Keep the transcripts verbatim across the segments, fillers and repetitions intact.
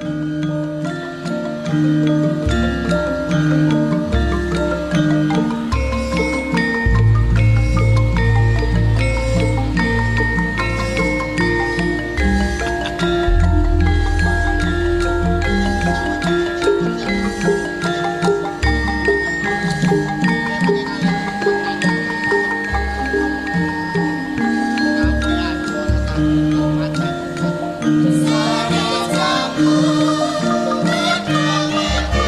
Sare campur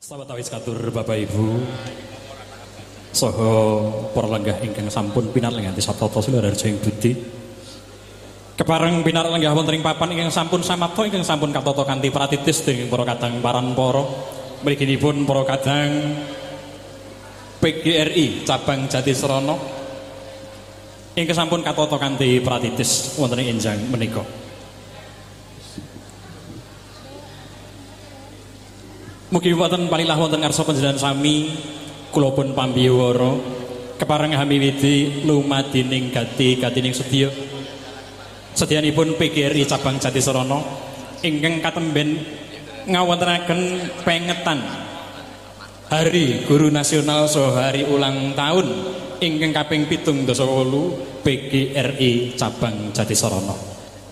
Sawetawis katur Bapak Ibu saha para lenggah ingkang sampun pinarengan satata Silaharja ing budi kepareng pinarengan wonten ing papan ingkang sampun samapta ingkang sampun katata kanthi pratitis dening para kadang paranpara mriginipun para kadang P G R I cabang Jatisrana ingkang sampun katata kanthi pratitis wonten ing enjang menika. Mugi wonten panilah wonten ngarsa panjenengan sami kula pun pambiwara kepareng hamiwidi lumadining gati gatining sedya sedyanipun P G R I cabang Jatisrana ingkang katemben ngawontenaken pengetan Hari Guru Nasional saha hari ulang tahun ingkang kaping pitung dasa wolu P G R I cabang Jatisrana.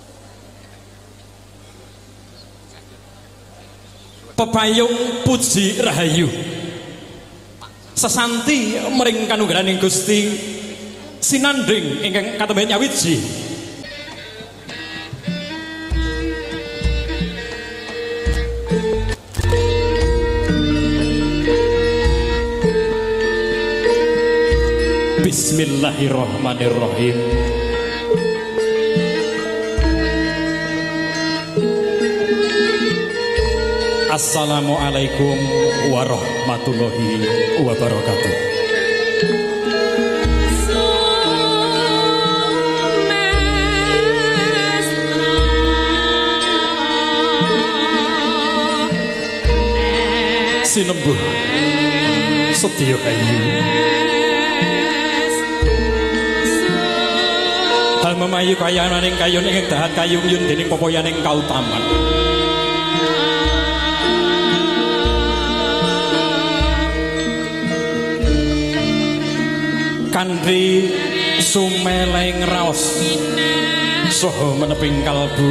Pepayung puji rahayu sesanti mring kanugrahaning Gusti sinanding ingkang katemben nyawiji Bismillahirrahmanirrahim. Assalamualaikum warahmatullahi wabarakatuh. Sinembuh sedya kayu hal memayu kayananing kayun ing dahat kayung yun dening popoyaning kautaman kanthi sumeleng raos saha meneping kalbu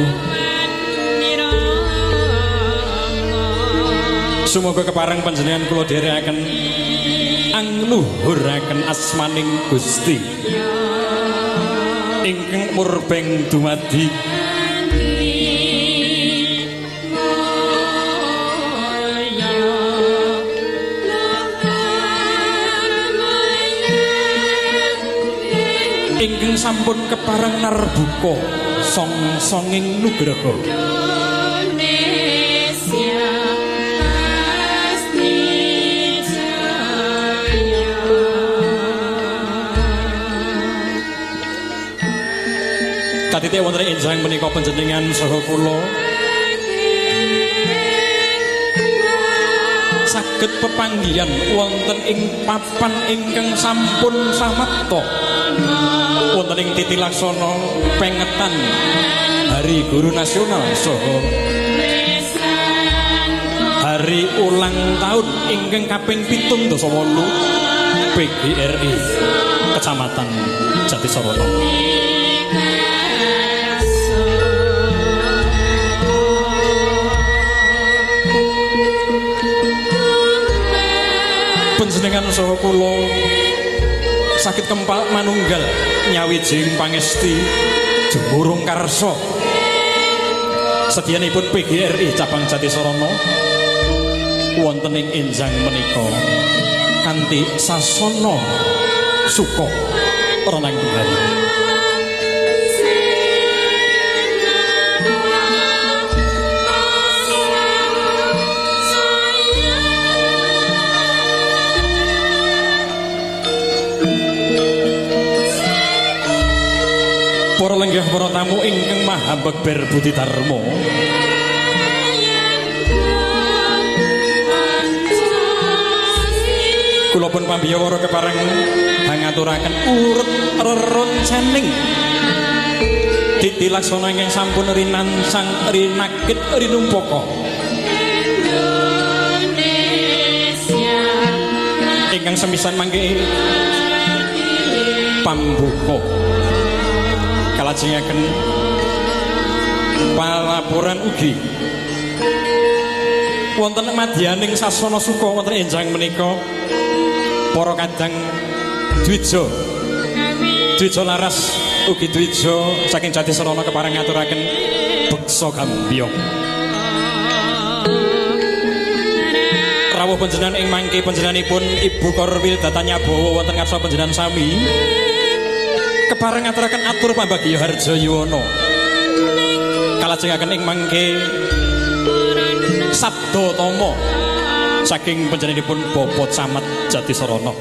sumuga kepareng panjenengan kula dherekaken angluhuraken asmaning Gusti ingkang murbeng dumadi ingkang sampun kepareng narbuka song-songing nugraha katite wonten enjang menika panjenengan saha kula saged pepanggihan wonten ing papan ingkang sampun samapta wonten ing titi laksana pengetan Hari Guru Nasional saha hari ulang tahun ingkang kaping pitung dasa wolu P G R I Kecamatan Jatisrana. Panjenengan saha kula sakit kempal manunggal nyawijing pangesti jemurung karsa sedyanipun P G R I cabang Jatisrana wonten ing enjang menika kanthi sasana suka renang tunggal. Para lenggah para tamu ingkang maha bekber budi dharma kula pun pambiyawara kepareng ngaturaken urut reroncaning titi laksana ingkang sampun rinansang rinakit rinumpaka ingkang semisan mangke pambuka kalajengaken palaporan ugi wonten madyaning sasana suka wonten enjang menika para kadang dwija dwija laras ugi dwija saking Jatisrana kepareng ngaturaken beksa gambyong rawuh panjenengan ing mangke panjenenganipun Ibu Korwil Datanya Bowo wonten ngarsa panjenengan sami kepareng ngaturaken atur pambagya harja yuwana kalajengaken ing mangke sabda tama saking panjenenganipun Bapak Camat Jatisarana.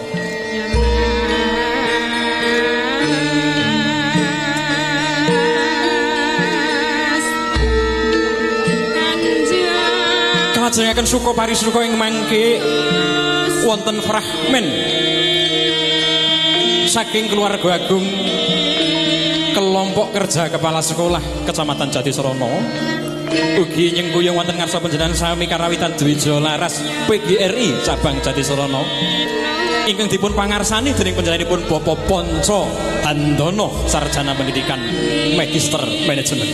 Kalajengaken suka parisuka ing mangke wonten fragmen saking keluarga agung kelompok kerja kepala sekolah Kecamatan Jatisarana ugi nyengkuyung wonten ngarsa panjenengan sami karawitan Dwija Laras P G R I cabang Jatisarana ingkang dipun pangarsani dening panjenenganipun Bapak Ponco Handono sarjana pendidikan Magister Manajemen.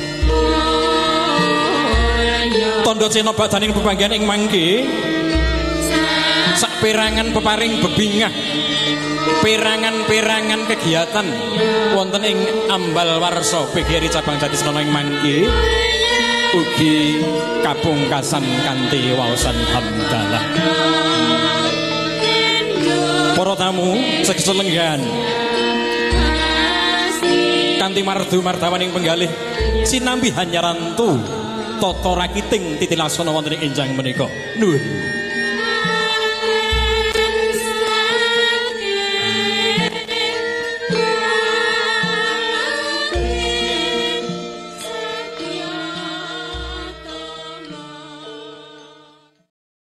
Tondo cena badaning pepanggihan ing mangke saperangan peparing bebingah perangan-perangan kegiatan wonten ing Ambal Warsa P G R I cabang Jatisarana ing mangke ugi kapungkasan kanthi waosan hamdalah. Para tamu seksa lenggan kanthi mardu mardawaning penggalih sinambi hanyarantu Toto Rakiting titilaksana wonten ing enjang menika. Nuwun.